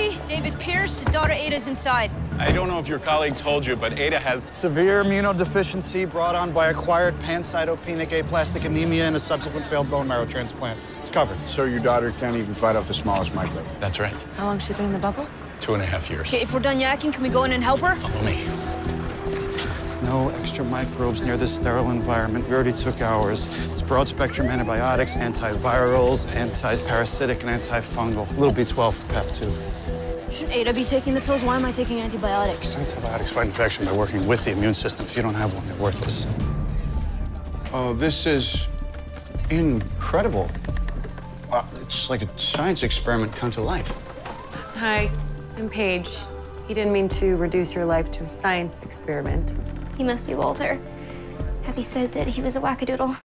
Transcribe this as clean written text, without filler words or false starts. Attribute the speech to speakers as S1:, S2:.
S1: Harvey, David Pierce, his daughter Ada's inside.
S2: I don't know if your colleague told you, but Ada has
S3: severe immunodeficiency brought on by acquired pancytopenic aplastic anemia and a subsequent failed bone marrow transplant. It's covered.
S4: So your daughter can't even fight off the smallest microbe?
S2: That's right.
S5: How long's she been in the bubble?
S2: 2.5 years.
S1: Okay, if we're done yakking, can we go in and help her?
S2: Follow me.
S3: No extra microbes near this sterile environment. We already took ours. It's broad-spectrum antibiotics, antivirals, anti-parasitic, and antifungal. A little B12 for PEP, too.
S1: Shouldn't Ada be taking the pills? Why am I taking antibiotics?
S3: Antibiotics fight infection by working with the immune system. If you don't have one, they're worthless.
S4: Oh, this is incredible. It's like a science experiment come to life.
S5: Hi, I'm Paige. He didn't mean to reduce your life to a science experiment.
S6: He must be Walter. Abby said that he was a wackadoodle.